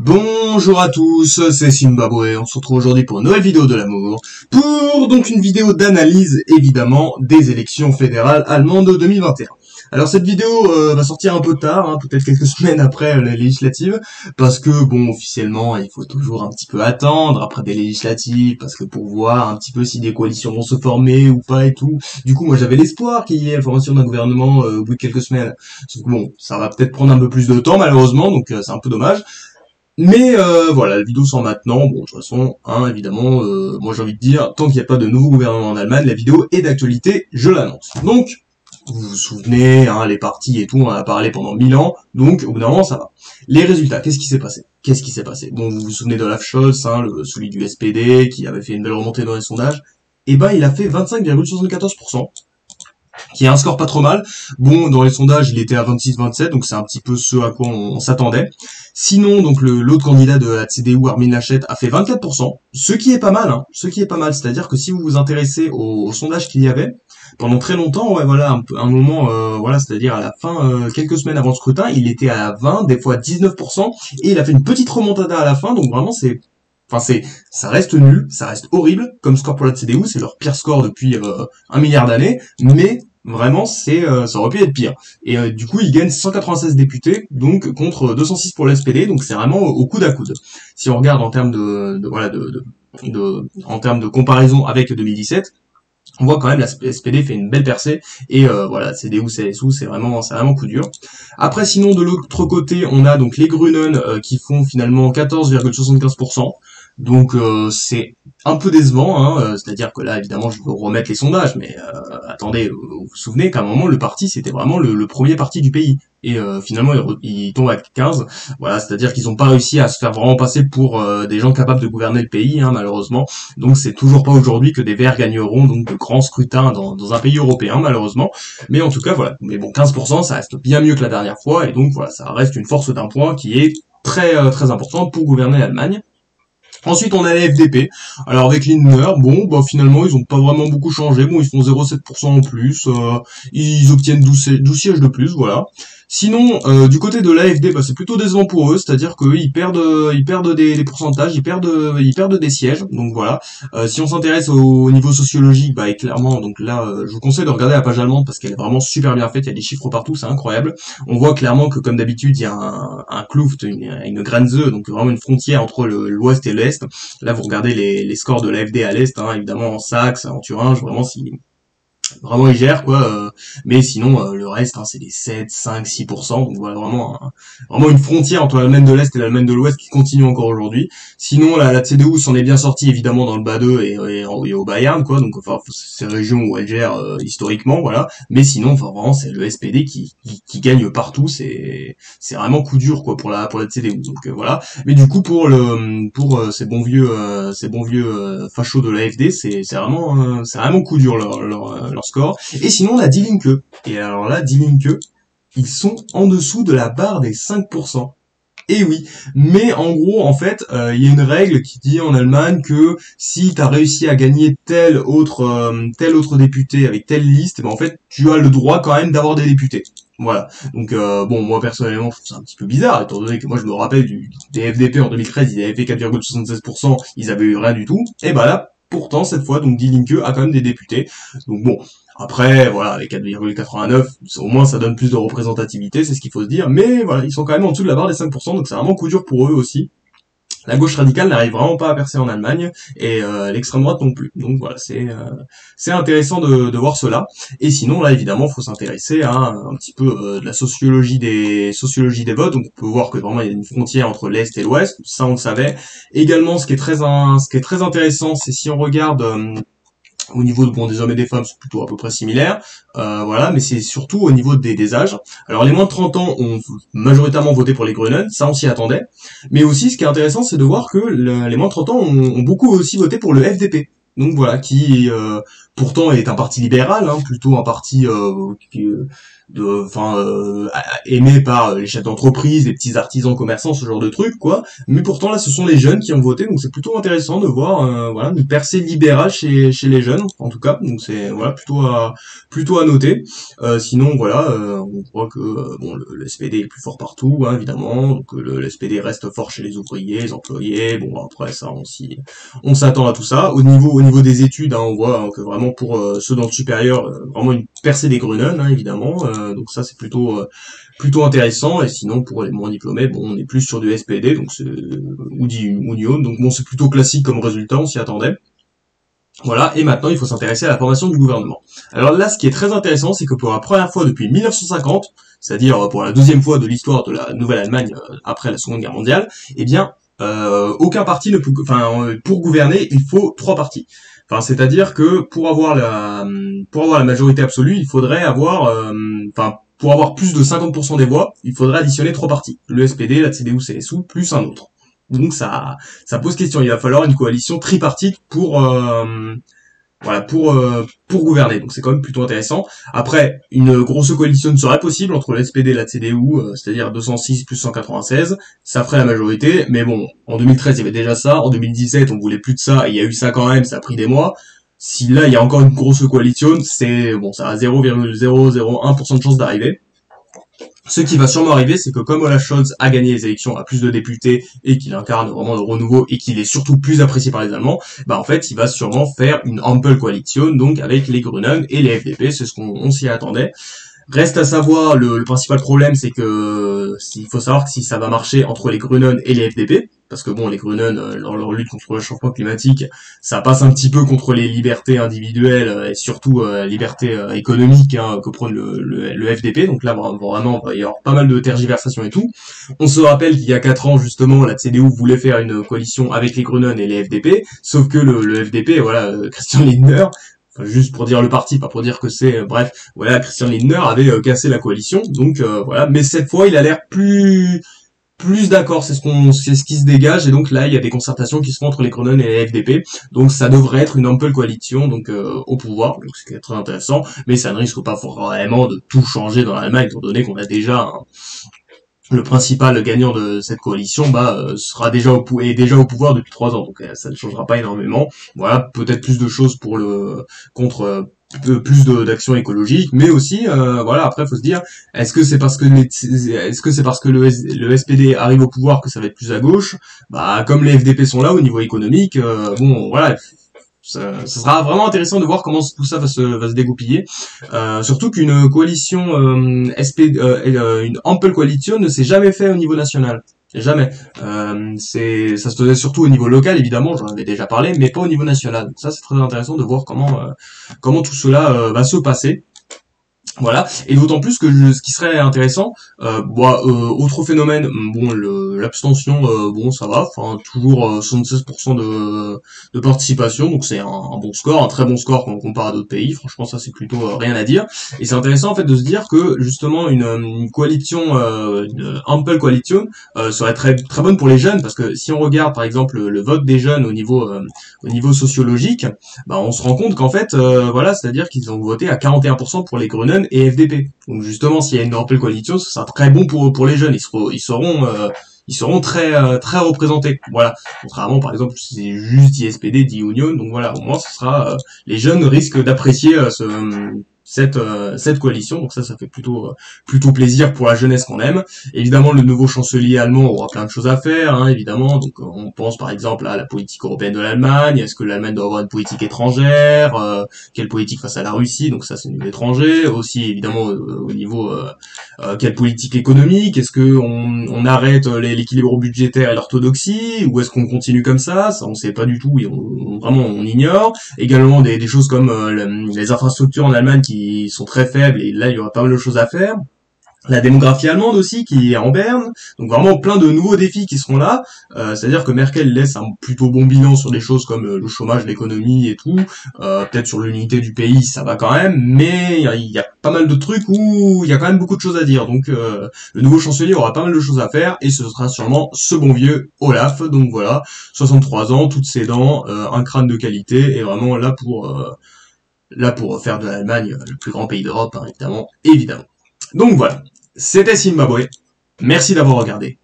Bonjour à tous, c'est Zimbabwe, on se retrouve aujourd'hui pour une nouvelle vidéo de l'amour, pour donc une vidéo d'analyse évidemment des élections fédérales allemandes de 2021. Alors cette vidéo va sortir un peu tard, peut-être quelques semaines après les législatives, parce que bon officiellement il faut toujours un petit peu attendre après des législatives, parce que pour voir un petit peu si des coalitions vont se former ou pas et tout. Du coup moi j'avais l'espoir qu'il y ait la formation d'un gouvernement au bout de quelques semaines. Sauf que bon, ça va peut-être prendre un peu plus de temps malheureusement, donc c'est un peu dommage. Mais voilà, la vidéo sort maintenant. Bon, de toute façon, évidemment, moi j'ai envie de dire, tant qu'il n'y a pas de nouveau gouvernement en Allemagne, la vidéo est d'actualité, je l'annonce. Donc, vous vous souvenez, les partis et tout, on en a parlé pendant 1000 ans, donc au bout d'un moment, ça va. Les résultats, qu'est-ce qui s'est passé? Bon, vous vous souvenez d'Olaf Scholz, celui du SPD, qui avait fait une belle remontée dans les sondages. Eh ben, il a fait 25,74%. Qui est un score pas trop mal. Bon, dans les sondages, il était à 26-27, donc c'est un petit peu ce à quoi on s'attendait. Sinon, donc l'autre candidat de la CDU, Armin Laschet, a fait 24%, ce qui est pas mal, c'est-à-dire que si vous vous intéressez au sondage qu'il y avait, pendant très longtemps, ouais, voilà, un moment, voilà, c'est-à-dire à la fin, quelques semaines avant le scrutin, il était à 20, des fois 19%, et il a fait une petite remontada à la fin, donc vraiment ça reste nul, ça reste horrible comme score pour la CDU, c'est leur pire score depuis 1 milliard d'années, mais vraiment ça aurait pu être pire. Et du coup, ils gagnent 196 députés, donc contre 206 pour le SPD, donc c'est vraiment au coude à coude. Si on regarde en termes en termes de comparaison avec 2017, on voit quand même la SPD fait une belle percée et voilà, CDU, CSU, c'est vraiment coup dur. Après, sinon de l'autre côté, on a donc les Grünen qui font finalement 14,75%. Donc c'est un peu décevant, c'est-à-dire que là évidemment je veux remettre les sondages, mais attendez, vous vous souvenez qu'à un moment le parti c'était vraiment le premier parti du pays et finalement il tombe à 15, voilà, c'est-à-dire qu'ils n'ont pas réussi à se faire vraiment passer pour des gens capables de gouverner le pays, malheureusement. Donc c'est toujours pas aujourd'hui que des Verts gagneront donc de grands scrutins dans un pays européen malheureusement, mais en tout cas voilà, mais bon 15% ça reste bien mieux que la dernière fois et donc voilà, ça reste une force d'un point qui est très importante pour gouverner l'Allemagne. Ensuite, on a la FDP. Alors avec Lindner, bon, finalement, ils ont pas vraiment beaucoup changé. Bon, ils font 0,7% en plus. Ils obtiennent 12 sièges de plus, voilà. Sinon, du côté de l'AfD, c'est plutôt décevant pour eux, c'est-à-dire qu'ils perdent des pourcentages, ils perdent des sièges. Donc voilà. Si on s'intéresse au niveau sociologique, et clairement, donc là, je vous conseille de regarder la page allemande parce qu'elle est vraiment super bien faite. Il y a des chiffres partout, c'est incroyable. On voit clairement que comme d'habitude, il y a un Kluft, une Grenze, donc vraiment une frontière entre l'Ouest et l'Est. Là, vous regardez les scores de l'AfD à l'Est, évidemment en Saxe, en Thuringe, vraiment ils gèrent mais sinon le reste c'est des 7, 5, 6%, donc voilà vraiment une frontière entre l'Allemagne de l'Est et l'Allemagne de l'Ouest qui continue encore aujourd'hui. Sinon la CDU s'en est bien sortie évidemment dans le Bade et au Bayern donc ces régions où elle gère historiquement, voilà, mais sinon vraiment c'est le SPD qui gagne partout, c'est vraiment coup dur pour la CDU, donc voilà. Mais du coup pour ces bons vieux fachos de l'AfD, c'est vraiment coup dur leur score. Et sinon, la Die Linke. Et alors là, Die Linke, ils sont en dessous de la barre des 5%. Et oui, mais en gros, en fait, il y a une règle qui dit en Allemagne que si tu as réussi à gagner tel autre député avec telle liste, en fait, tu as le droit quand même d'avoir des députés. Voilà. Donc moi personnellement, je trouve ça un petit peu bizarre, étant donné que moi je me rappelle des FDP en 2013, ils avaient fait 4,76%, ils avaient eu rien du tout. Et là, pourtant, cette fois, donc Die Linke a quand même des députés. Donc bon, après, voilà, avec 4,89, au moins ça donne plus de représentativité, c'est ce qu'il faut se dire. Mais voilà, ils sont quand même en dessous de la barre des 5%, donc c'est vraiment coup dur pour eux aussi. La gauche radicale n'arrive vraiment pas à percer en Allemagne, et l'extrême droite non plus. Donc voilà, c'est intéressant de voir cela. Et sinon, là, évidemment, faut s'intéresser à un petit peu de la sociologie des votes. Donc on peut voir que vraiment il y a une frontière entre l'Est et l'Ouest, ça on le savait. Également, ce qui est très intéressant, c'est si on regarde au niveau des hommes et des femmes, c'est plutôt à peu près similaire, voilà, mais c'est surtout au niveau des âges. Alors les moins de 30 ans ont majoritairement voté pour les Grünen, ça on s'y attendait, mais aussi ce qui est intéressant, c'est de voir que les moins de 30 ans ont beaucoup aussi voté pour le FDP. Donc voilà, qui pourtant est un parti libéral, plutôt un parti enfin, aimé par les chefs d'entreprise, les petits artisans commerçants, ce genre de trucs, quoi. Mais pourtant là, ce sont les jeunes qui ont voté, donc c'est plutôt intéressant de voir, voilà, une percée libérale chez les jeunes, en tout cas. Donc c'est voilà plutôt à noter. Sinon voilà, on voit que bon le SPD est plus fort partout, hein, évidemment. Donc le SPD reste fort chez les ouvriers, les employés. Bon après ça on s'attend à tout ça. Au niveau des études, hein, on voit hein, que vraiment pour ceux dans le supérieur, vraiment une percée des Grünen, hein, évidemment. Donc ça c'est plutôt intéressant. Et sinon pour les moins diplômés, bon on est plus sur du SPD, donc c'est ou dit Union. Donc bon c'est plutôt classique comme résultat, on s'y attendait. Voilà, et maintenant il faut s'intéresser à la formation du gouvernement. Alors là, ce qui est très intéressant, c'est que pour la première fois depuis 1950, c'est-à-dire pour la deuxième fois de l'histoire de la Nouvelle-Allemagne après la Seconde Guerre mondiale, eh bien, aucun parti ne peut, enfin, pour gouverner, il faut trois partis. Enfin, c'est-à-dire que pour avoir la majorité absolue, il faudrait avoir, enfin, pour avoir plus de 50% des voix, il faudrait additionner trois partis. Le SPD, la CDU-CSU, plus un autre. Donc ça pose question. Il va falloir une coalition tripartite voilà pour gouverner. Donc c'est quand même plutôt intéressant. Après, une grosse coalition serait possible entre le SPD et la CDU, c'est-à-dire 206 plus 196. Ça ferait la majorité. Mais bon, en 2013 il y avait déjà ça. En 2017 on voulait plus de ça. Et il y a eu ça quand même. Ça a pris des mois. Si là il y a encore une grosse coalition, c'est bon, ça a 0,001% de chance d'arriver. Ce qui va sûrement arriver, c'est que comme Olaf Scholz a gagné les élections, a plus de députés et qu'il incarne vraiment le renouveau et qu'il est surtout plus apprécié par les Allemands, bah en fait, il va sûrement faire une Ampel Coalition, donc avec les Grünen et les FDP, c'est ce qu'on s'y attendait. Reste à savoir, le principal problème, c'est que il faut savoir que si ça va marcher entre les Grünen et les FDP, parce que bon, les Grünen, leur lutte contre le changement climatique, ça passe un petit peu contre les libertés individuelles et surtout libertés économiques hein, que prône le FDP. Donc là, vraiment, il va y avoir pas mal de tergiversations et tout. On se rappelle qu'il y a 4 ans, justement, la CDU voulait faire une coalition avec les Grünen et les FDP, sauf que le FDP, voilà, Christian Lindner, enfin, juste pour dire le parti, pas pour dire que c'est... bref, voilà, Christian Lindner avait cassé la coalition, donc voilà. Mais cette fois, il a l'air plus d'accord, c'est ce qui se dégage, et donc là, il y a des concertations qui se font entre les Grünen et les FDP, donc ça devrait être une Ampel coalition, donc au pouvoir, donc ce qui est très intéressant, mais ça ne risque pas vraiment de tout changer dans l'Allemagne, étant donné qu'on a déjà le principal gagnant de cette coalition sera déjà au pouvoir depuis 3 ans, donc ça ne changera pas énormément. Voilà, peut-être plus de choses pour le contre plus d'actions écologiques, mais aussi voilà, après faut se dire est-ce que c'est parce que le SPD arrive au pouvoir que ça va être plus à gauche? Bah comme les FDP sont là au niveau économique, bon voilà, ça sera vraiment intéressant de voir comment tout ça va se dégoupiller. Surtout qu'une coalition une Ampel coalition ne s'est jamais fait au niveau national. Jamais. Ça se faisait surtout au niveau local, évidemment, j'en avais déjà parlé, mais pas au niveau national. Donc ça, c'est très intéressant de voir comment tout cela va se passer. Voilà, et d'autant plus que ce qui serait intéressant, autre phénomène, bon, l'abstention, bon, ça va, enfin, toujours 76% de participation, donc c'est un bon score, un très bon score quand on compare à d'autres pays, franchement, ça c'est plutôt rien à dire, et c'est intéressant en fait de se dire que, justement, une coalition, une Ampel coalition, serait très, très bonne pour les jeunes, parce que si on regarde, par exemple, le vote des jeunes au niveau sociologique, bah, on se rend compte qu'en fait, voilà, c'est-à-dire qu'ils ont voté à 41% pour les Grünen et FDP. Donc justement, s'il y a une Ampel coalition, ce sera très bon pour les jeunes. Ils seront très représentés. Voilà. Contrairement, par exemple, si c'est juste dit SPD, dit Union. Donc voilà, au moins, ce sera les jeunes risquent d'apprécier cette coalition, donc ça fait plutôt plaisir pour la jeunesse qu'on aime. Évidemment, le nouveau chancelier allemand aura plein de choses à faire, hein, évidemment. Donc on pense par exemple à la politique européenne de l'Allemagne. Est-ce que l'Allemagne doit avoir une politique étrangère, quelle politique face à la Russie? Donc ça c'est au niveau étranger. Aussi évidemment au niveau quelle politique économique? Est-ce que on arrête l'équilibre budgétaire et l'orthodoxie, ou est-ce qu'on continue comme ça on sait pas du tout. Vraiment on ignore. Également des choses comme les infrastructures en Allemagne qui sont très faibles, et là il y aura pas mal de choses à faire. La démographie allemande aussi qui est en berne, donc vraiment plein de nouveaux défis qui seront là. C'est-à-dire que Merkel laisse un plutôt bon bilan sur des choses comme le chômage, l'économie et tout. Peut-être sur l'unité du pays ça va quand même, mais il y a pas mal de trucs où il y a quand même beaucoup de choses à dire. Donc le nouveau chancelier aura pas mal de choses à faire, et ce sera sûrement ce bon vieux Olaf. Donc voilà, 63 ans, toutes ses dents, un crâne de qualité, et vraiment là pour faire de l'Allemagne le plus grand pays d'Europe, hein, évidemment. Donc voilà, c'était Zimbabwe. Merci d'avoir regardé.